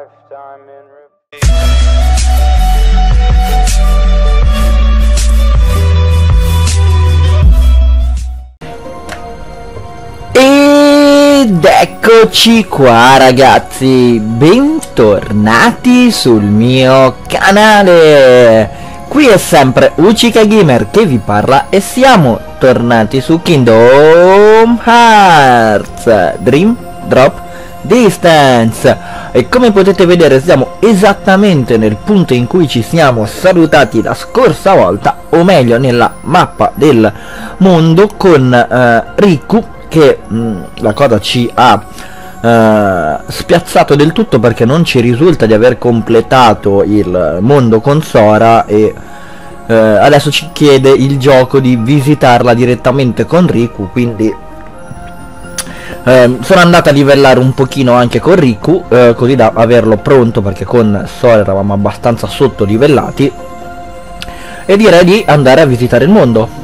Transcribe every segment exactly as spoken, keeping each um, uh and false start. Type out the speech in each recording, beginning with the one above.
Ed eccoci qua ragazzi, bentornati sul mio canale. Qui è sempre Uchika Gamer che vi parla e siamo tornati su Kingdom Hearts Dream Drop Distance. E come potete vedere siamo esattamente nel punto in cui ci siamo salutati la scorsa volta, o meglio nella mappa del mondo con uh, Riku, che mh, la cosa ci ha uh, spiazzato del tutto perché non ci risulta di aver completato il mondo con Sora e uh, adesso ci chiede il gioco di visitarla direttamente con Riku, quindi uh, sono andato a livellare un pochino anche con Riku uh, così da averlo pronto, perché con Sora eravamo abbastanza sotto-livellati, e direi di andare a visitare il mondo.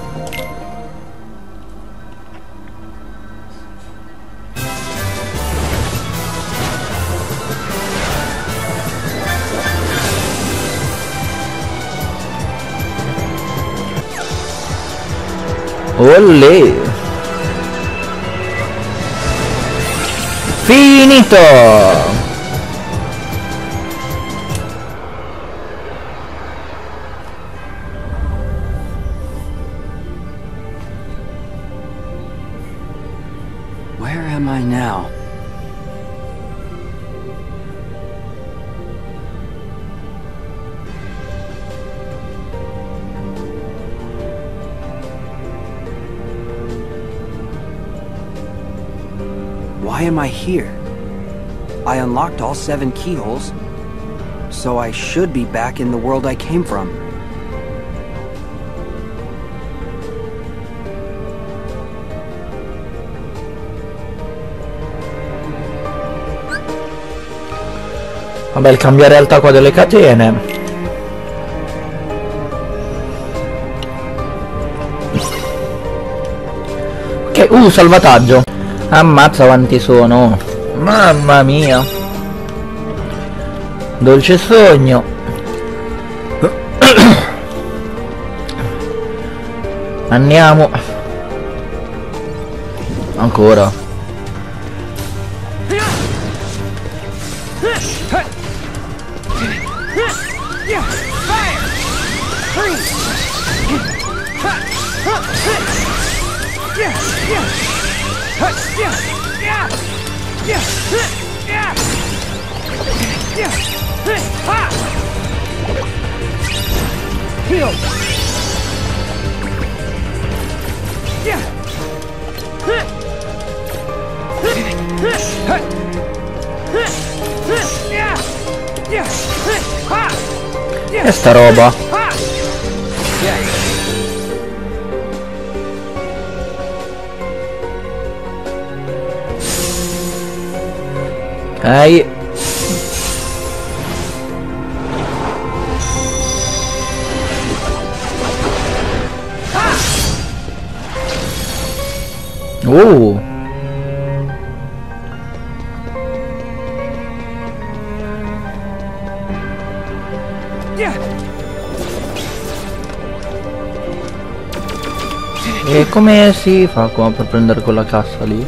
Olè! Finito! Where am I now? Why am I here? I unlocked all seven keyholes, so I should be back in the world I came from. Vabbè, il cambia realtà qua delle catene. Ok, uh, salvataggio. Ammazza quanti sono. Mamma mia. Dolce sogno. Andiamo. Ancora. E sta roba? Ok. Uh. E come si fa qua per prendere quella cassa lì?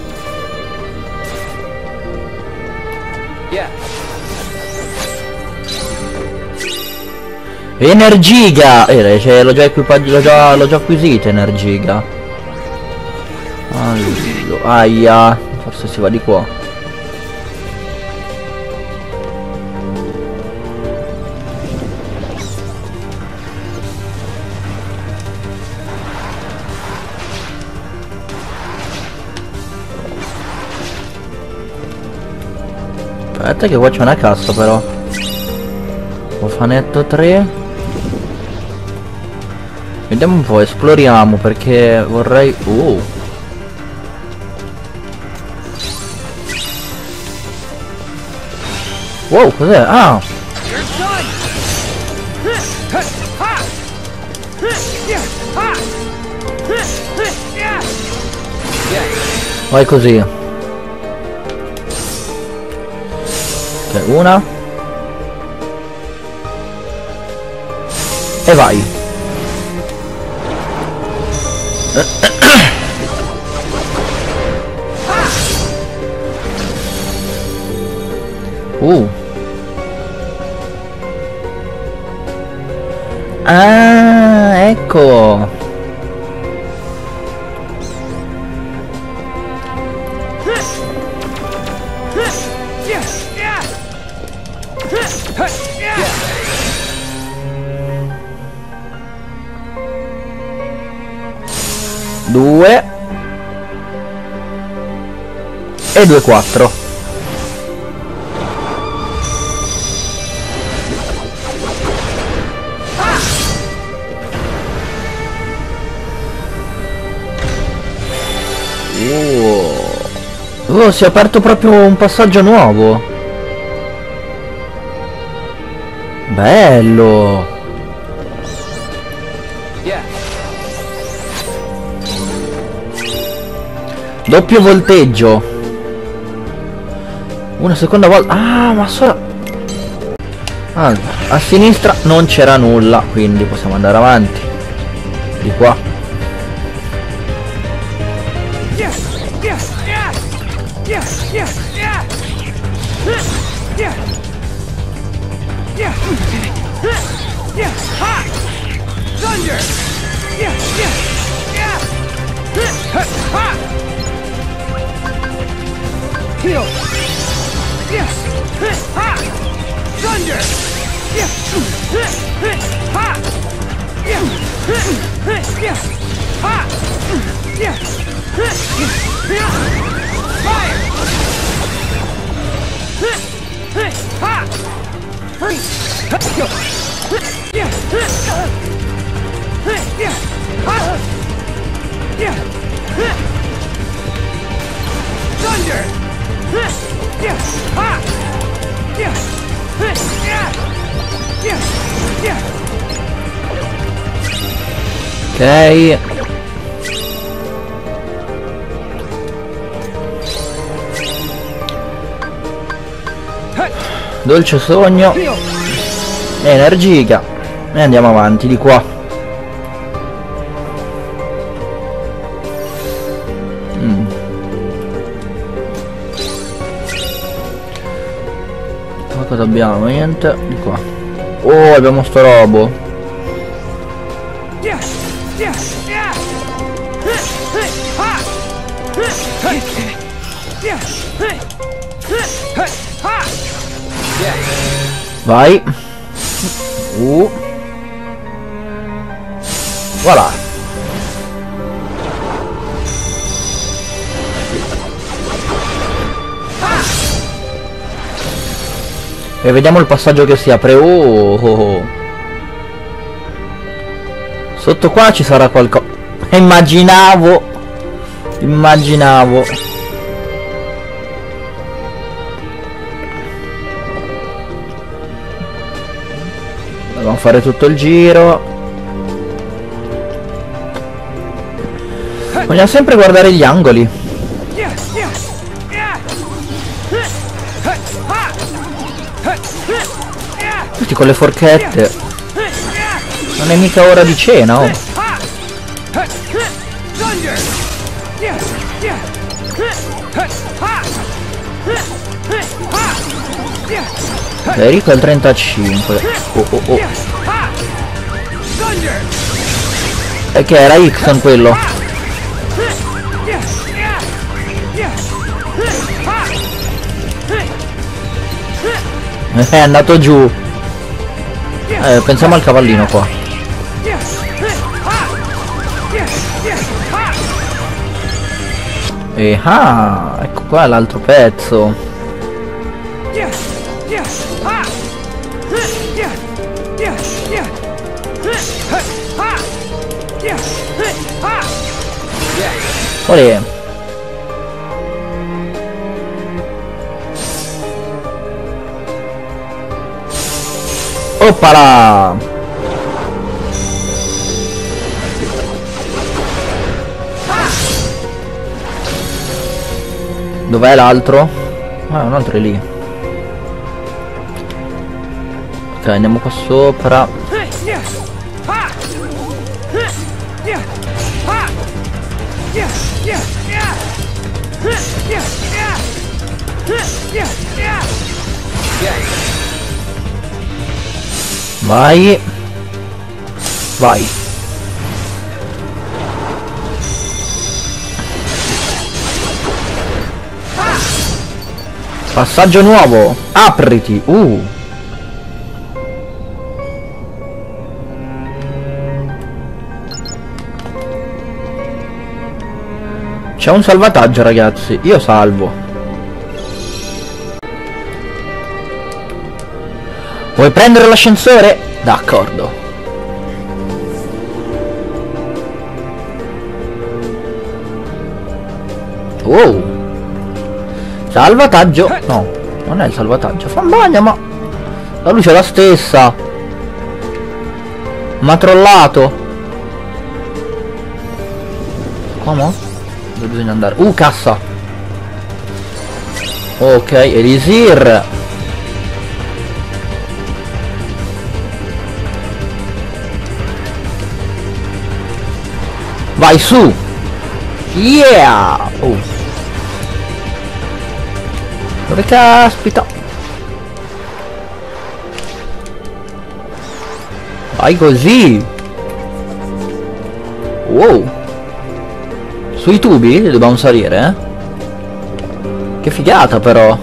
Energiga! Eh, cioè, l'ho già equipaggio, l'ho già, l'ho già acquisito Energiga. Allora, aia, forse si va di qua. Aspetta che qua c'è una cassa però. Orfanetto tre. Vediamo un po', esploriamo perché vorrei... Uh. Wow, cos'è? Ah! Vai così. Ok, una. E vai. Uh. Ah, ecco. Due e due quattro. Oh, si è aperto proprio un passaggio nuovo. Bello. Doppio volteggio. Una seconda volta. Ah, ma solo... Ah, a sinistra non c'era nulla, quindi possiamo andare avanti. Di qua. Heal! Yes! Ha! Thunder! Yes! Ha! Yes! Yes! Ha! Yes! Fire! Ha! Freeze! Go! Yes! Yes! Ha! Yes! Thunder! Yes! Ha! Yes! Yeah! Yes! Yeah! Ok. Dolce sogno. Energica. E andiamo avanti di qua. Mm. Ma cosa abbiamo? Niente. Di qua. Oh, abbiamo sto robo. Vai. Uh. Voilà. E vediamo il passaggio che si apre. Oh, oh, oh. Sotto qua ci sarà qualcosa. Immaginavo. Immaginavo. Dobbiamo fare tutto il giro. Vogliamo sempre guardare gli angoli. Tutti con le forchette. Non è mica ora di cena, oh. Enrico è il trentacinque. Oh oh oh. E che era Ixon quello? È andato giù. Eh, pensiamo al cavallino qua. E ah, ecco qua l'altro pezzo. Olè. Oppala! Dov'è l'altro? Ah, un altro è lì. Ok, andiamo qua sopra. Vai. Vai. Passaggio nuovo. Apriti. Uh. C'è un salvataggio, ragazzi. Io salvo. Vuoi prendere l'ascensore? D'accordo. Wow. Salvataggio. No, non è il salvataggio. Fa un bagno, ma la luce è la stessa. Ma trollato. Come? Dove bisogna andare? Uh, cassa. Ok, Elisir. Vai su. Yeah. Oh. Dove caspita? Vai così. Wow. Sui tubi dobbiamo salire, eh? Che figata però.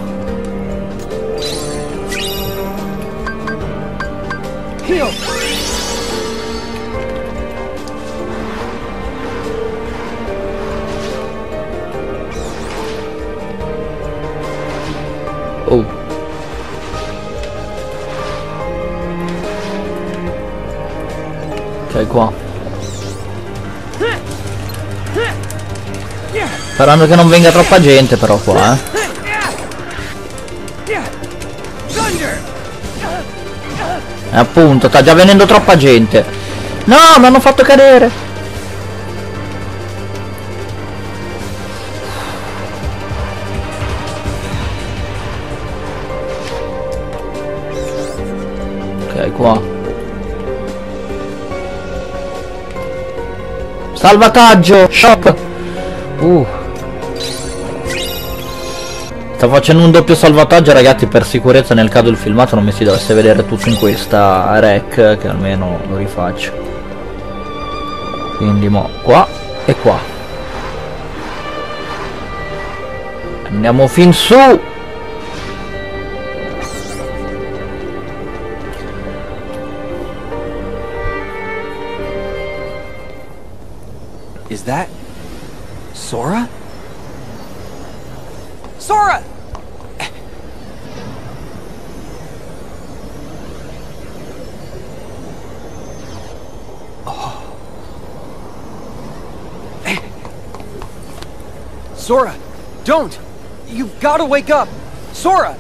Oh. Ok, qua. Sperando che non venga troppa gente però qua, eh. E appunto, sta già venendo troppa gente. No, mi hanno fatto cadere. Ok, qua. Salvataggio! Shop! Uh. Sto facendo un doppio salvataggio, ragazzi, per sicurezza, nel caso il filmato non mi si dovesse vedere tutto in questa rec, che almeno lo rifaccio. Quindi mo qua e qua. Andiamo fin su. Is that Sora? Sora! Oh. Sora, don't! You've got to wake up! Sora!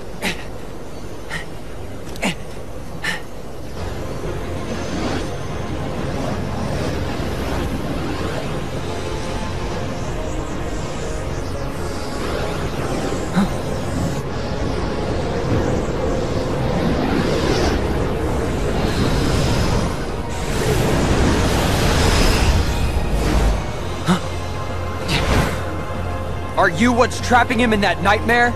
Are you what's trapping him in that nightmare?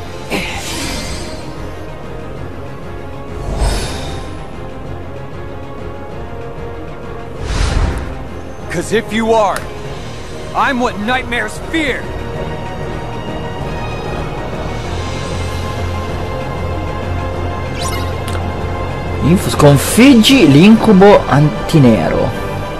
Cause if you are, I'm what nightmares fear! Inf- sconfiggi l'incubo antinero.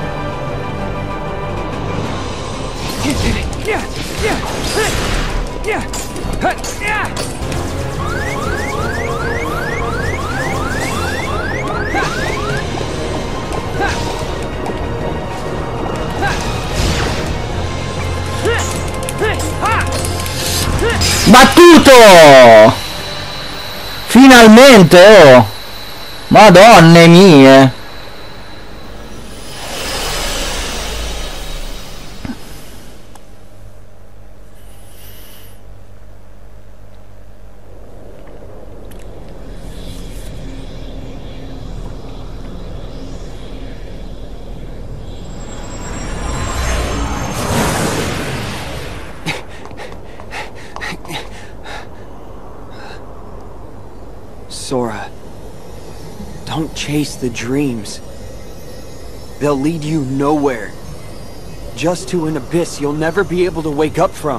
Battuto! Finalmente, oh! Madonne mie! Sora, don't chase the dreams. They'll lead you nowhere. Just to an abyss you'll never be able to wake up from.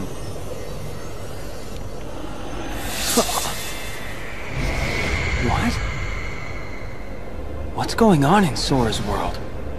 What? What's going on in Sora's world?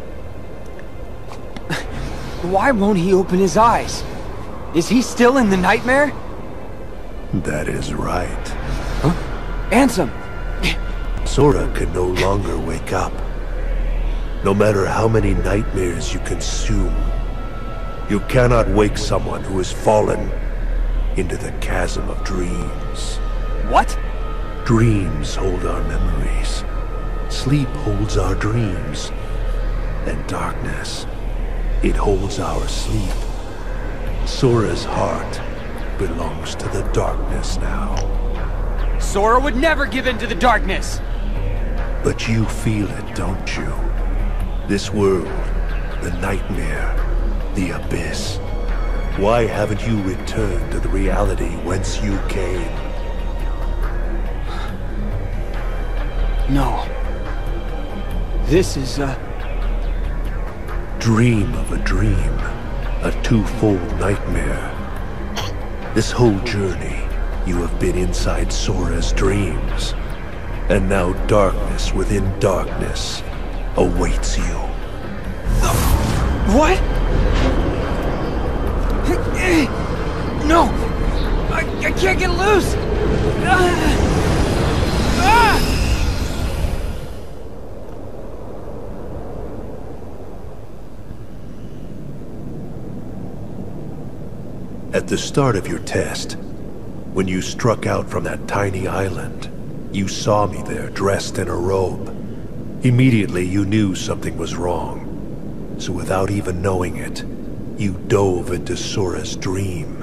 Why won't he open his eyes? Is he still in the nightmare? That is right. Huh? Ansem! Sora can no longer wake up. No matter how many nightmares you consume, you cannot wake someone who has fallen into the chasm of dreams. What? Dreams hold our memories. Sleep holds our dreams. And darkness, it holds our sleep. Sora's heart belongs to the darkness now. Sora would never give in to the darkness! But you feel it, don't you? This world, the nightmare, the abyss. Why haven't you returned to the reality whence you came? No. This is a... Dream of a dream. A twofold nightmare. This whole journey, you have been inside Sora's dreams. And now darkness within darkness awaits you. What? No! I, I can't get loose! Ah! Ah! At the start of your test, when you struck out from that tiny island, you saw me there dressed in a robe. Immediately you knew something was wrong. So without even knowing it, you dove into Sora's dream.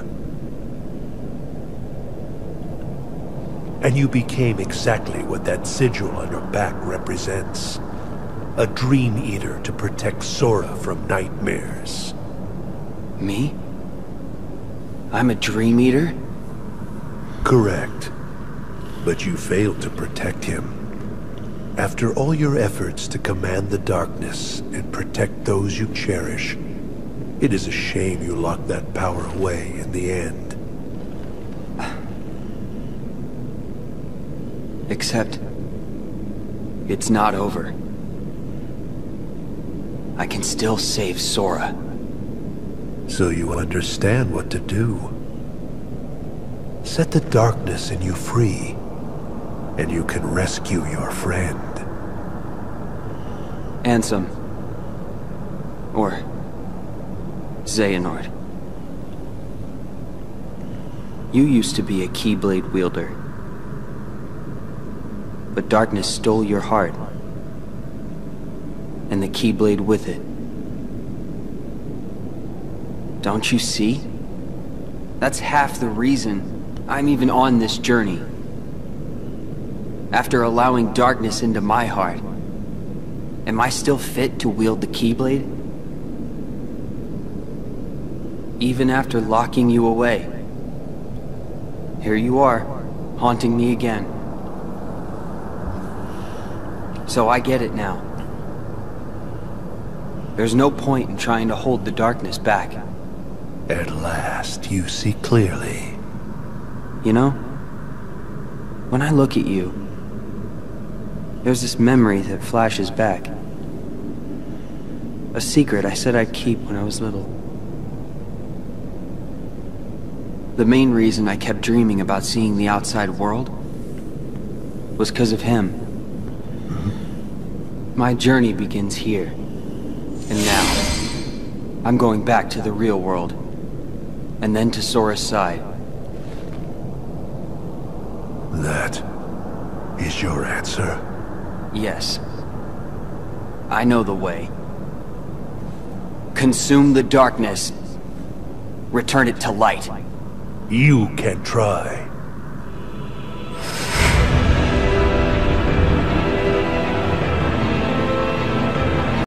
And you became exactly what that sigil on your back represents. A dream eater to protect Sora from nightmares. Me? I'm a dream eater? Correct. But you failed to protect him. After all your efforts to command the darkness and protect those you cherish, it is a shame you locked that power away in the end. Except, it's not over. I can still save Sora. So you understand what to do. Set the darkness in you free, and you can rescue your friend. Ansem. Or Xehanort. You used to be a Keyblade wielder. But darkness stole your heart. And the Keyblade with it. Don't you see? That's half the reason I'm even on this journey. After allowing darkness into my heart, am I still fit to wield the Keyblade? Even after locking you away, here you are, haunting me again. So I get it now. There's no point in trying to hold the darkness back. At last, you see clearly. You know, when I look at you, there's this memory that flashes back. A secret I said I'd keep when I was little. The main reason I kept dreaming about seeing the outside world was because of him. Mm-hmm. My journey begins here. And now, I'm going back to the real world. And then to Sora's side. That is your answer? Yes. I know the way. Consume the darkness. Return it to light. You can try.